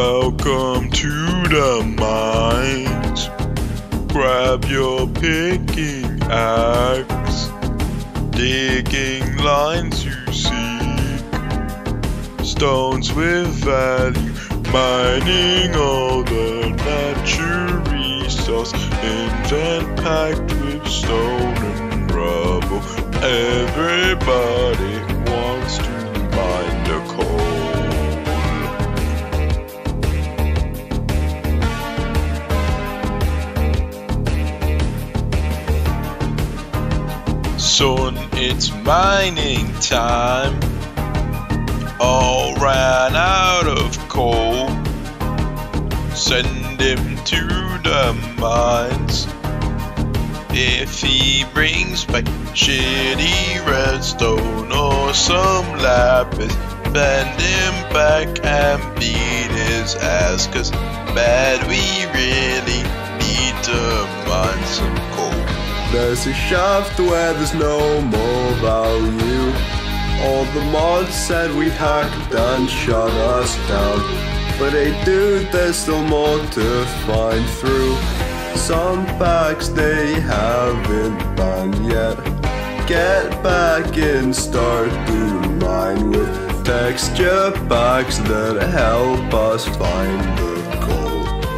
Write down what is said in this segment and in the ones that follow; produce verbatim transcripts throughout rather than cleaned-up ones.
Welcome to the mines. Grab your picking axe. Digging lines you seek. Stones with value. Mining all the natural resource. Invent packed with stone and rubble. Everybody wants to mine the coal. Son, it's mining time. All ran out of coal. Send him to the mines. If he brings back shitty redstone or some lapis, bend him back and beat his ass, 'cause bad, we really need to mine some coal. There's a shaft where there's no more value. All the mods said we hacked and shut us down, but hey dude, there's still more to find through. Some packs they haven't banned yet. Get back and start doing mine with texture packs that help us find the gold.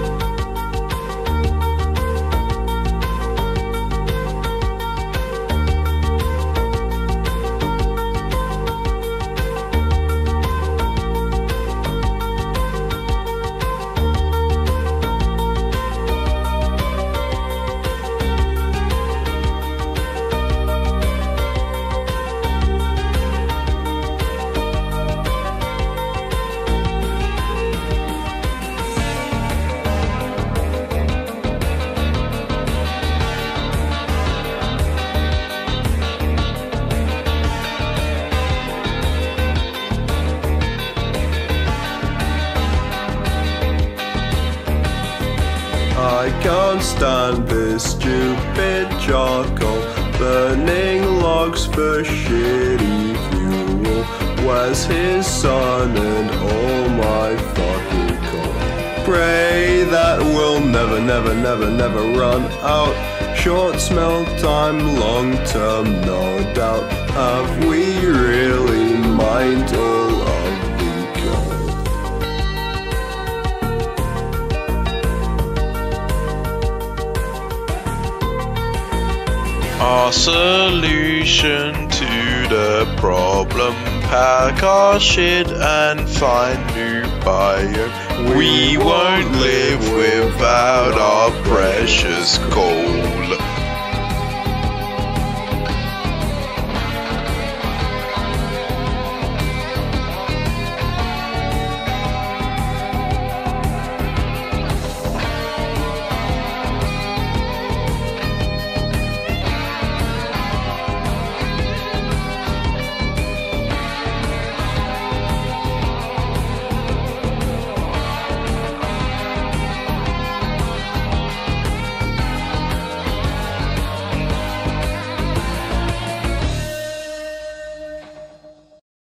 I can't stand this stupid charcoal, burning logs for shitty fuel. Where's his son and all my fucking coal? Pray that we'll never, never, never, never run out. Short smelt time, long term, no doubt. Have we really mined all of the gold? Our solution to the problem: pack our shit and find new biome. We won't live without our precious coal.